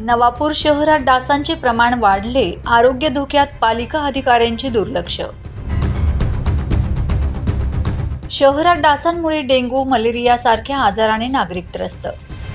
नवापूर शहरात डासांचे प्रमाण वाढले, आरोग्य धोक्यात, पालिका अधिकाऱ्यांचे दुर्लक्ष। शहरात डासांमुळे डेंग्यू, मलेरिया सारख्या आजाराने नागरिक त्रस्त।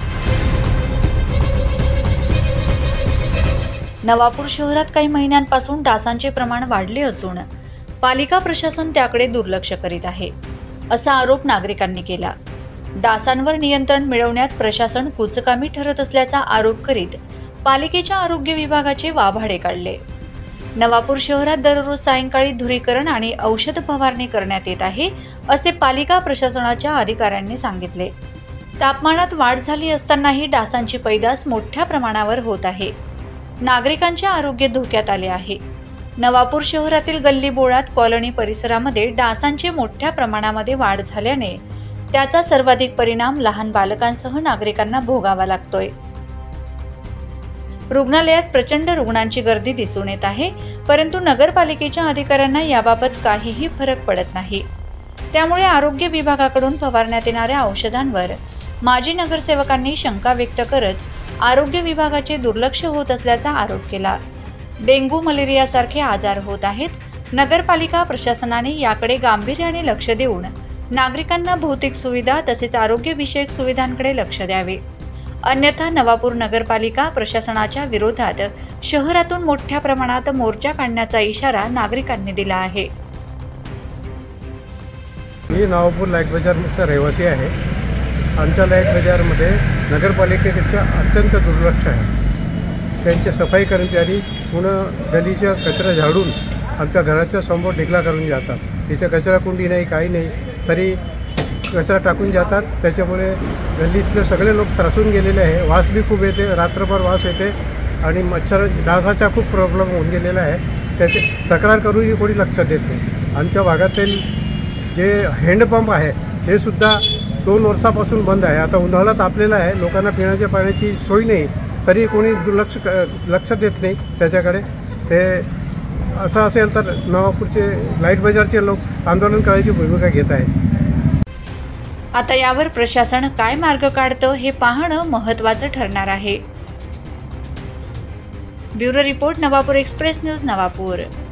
नवापूर शहरात काही महिन्यांपासून डासांचे प्रमाण वाढले असून पालिका प्रशासन त्याकडे दुर्लक्ष करीत आहे, असा आरोप नागरिकांनी केला। डासांवर नियंत्रण मिळवण्यात प्रशासन कुचकामी ठरत असल्याचा आरोप करीत पालिकेच्या आरोग्य विभागाचे वाभाडे काढले। नवापूर शहरात दररोज सायंकाळी धुरीकरण आणि औषध फवारणी करण्यात येत आहे, असे पालिका प्रशासनाच्या अधिकाऱ्यांनी सांगितले। तापमानात वाढ झाली असतानाही डासांची पैदास मोठ्या प्रमाणावर होत आहे। नागरिकांचे आरोग्य धोक्यात आले आहे। नवापूर शहरातील गल्ली बोळात, कॉलनी परिसरामध्ये डासांची मोठ्या प्रमाणामध्ये वाढ झाल्याने त्याचा सर्वाधिक परिणाम लहान बालकांसह नागरिकांना भोगावा लागतोय। रुग्णालयात प्रचंड रुग्णांची गर्दी दिसून येत आहे, परंतु नगरपालिकेच्या अधिकाऱ्यांना याबाबत काहीही फरक पडत नाही। त्यामुळे आरोग्य विभागाकडून फवारण्यात येणाऱ्या औषधांवर माजी नगरसेवकांनी शंका व्यक्त करत आरोग्य विभागाचे दुर्लक्ष होत असल्याचा आरोप केला। डेंग्यू, मलेरिया सारखे आजार होत आहेत। नगरपालिका प्रशासनाने याकडे गांभीर्याने लक्ष देऊन नागरिकांना भौतिक सुविधा तसेच आरोग्यविषयक सुविधांकडे लक्ष द्यावे, अन्यथा नवापूर नगरपालिका प्रशासनाच्या विरोधात शहरातून मोठ्या प्रमाणात मोर्चा काढण्याचा इशारा नागरिकांनी दिला आहे। मी नवापूर लाईट बाजारचा रहिवासी आहे। आमच्या लाईट बाजारमध्ये नगरपालिकेचे अत्यंत दुर्लक्ष आहे। त्यांचे सफाई कर्मचारी पूर्ण गलीचा कचरा झाडून आमच्या घराच्या समोर ढिकला करून जातात। तिथे कचरा कुंडी नाही, काही नाही, तरी कचरा टाकून जातात। त्याच्यामुळे गल्लीतले सगळे लोक त्रासून गेलेले आहे। वास बी खूप येते, रात्रभर वास येते आणि मच्छर डासाचा खूप प्रॉब्लेम होऊन गेलेला आहे। त्याची तक्रार करूनही कोणी लक्ष देत नाही। आमच्या भागातील जे हँडपंप आहे हे सुद्धा 2 वर्षापासून बंद आहे। आता उन्हाळा तापलेला आहे, लोकांना पिण्याच्या पाण्याची सोय नाही, तरी कोणी लक्ष देत नाही त्याच्याकडे। ते असं असेल तर नवापूरचे लाईट बाजारचे लोक आंदोलन करायची भूमिका घेत आहेत। आता यावर प्रशासन काय मार्ग काढतं हे पाहणं महत्त्वाचं ठरणार आहे। Bureau report, Navapur express news, Navapur.